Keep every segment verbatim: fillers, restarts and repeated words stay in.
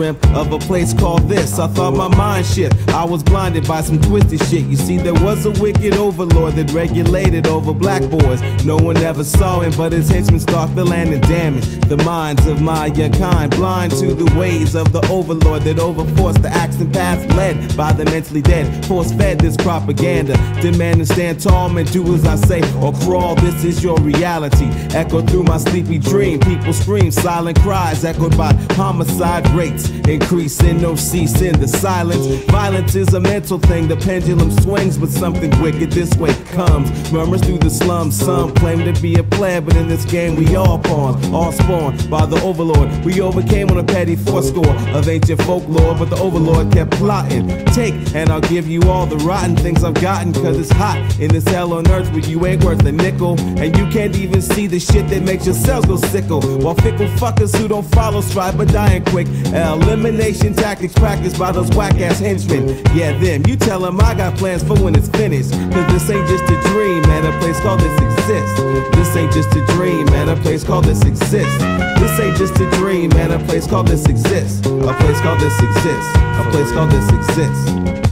dreamt of a place called this. I thought my mind shift, I was blinded by some twisted shit. You see, there was a wicked overlord that regulated over blackboards. No one ever saw him, but his henchmen stalked the land and damaged the minds of my kind, blind to the ways of the overlord that overforced the acts and paths led by the mentally dead. Force-fed this propaganda, demand and stand tall, man, do as I say or crawl. This is your reality, echoed through my sleepy dream. People scream, silent cries echoed by homicide rates, increasing, no cease in the silence. Violence is a mental thing, the pendulum swings, but something wicked this way comes. Murmurs through the slums, some claim to be a player, but in this game we all pawns, all spawned by the overlord. We overcame on a petty fourscore of ancient folklore, but the overlord kept plotting. Take, and I'll give you all the rotten things I've gotten, cause it's hot in this hell on earth where you ain't worth a nickel, and you can't even see the shit that makes your cells go sickle. While fickle fuckers who don't follow strive but dying quick. Elimination tactics practiced by those whack-ass henchmen. Yeah, them, you tell them I got plans for when it's finished, cause this ain't just a dream, man, a place called this exists. This ain't just a dream, man, a place called this exists. This ain't just a dream, man, a place called this exists. A place called this exists. A place called this exists.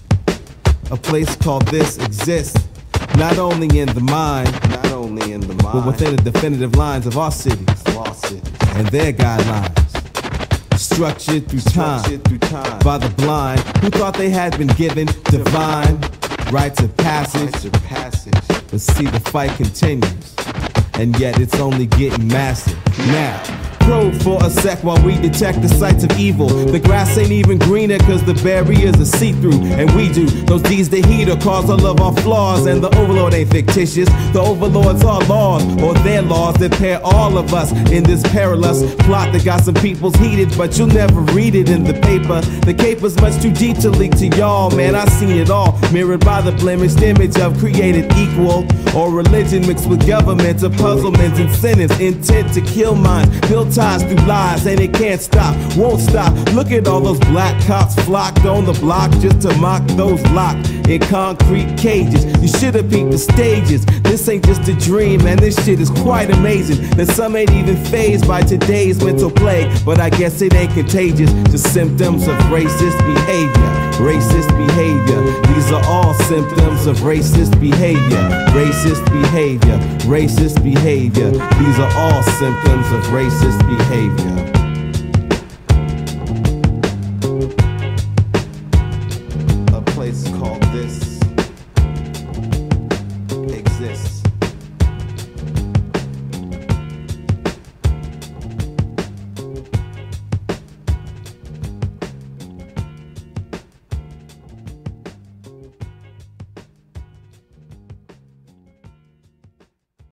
A place called this exists. Not only in the mind, not only in the mind, but within the definitive lines of our cities, our cities. And their guidelines. Structured through time, Structured through time by the blind who thought they had been given divine rites of passage. Rites of passage. But see, the fight continues, and yet it's only getting massive now. Probe for a sec while we detect the sights of evil. The grass ain't even greener cause the barriers are see-through, and we do those deeds that heat or cause all of our flaws. And the overlord ain't fictitious, the overlords are laws, or their laws that pair all of us in this perilous plot that got some people's heated, but you'll never read it in the paper. The caper's much too deep to leak to y'all, man, I seen it all, mirrored by the blemished image of created equal, or religion mixed with government, or puzzlement and sentence, intent to kill minds, build ties through lies, and it can't stop, won't stop. Look at all those black cops flocked on the block just to mock those locked in concrete cages. You should have peeped the stages. This ain't just a dream, man, this shit is quite amazing. That some ain't even fazed by today's mental plague, but I guess it ain't contagious. Just symptoms of racist behavior. Racist behavior. These are all symptoms of racist behavior. Racist behavior. Racist behavior. These are all symptoms of racist behavior.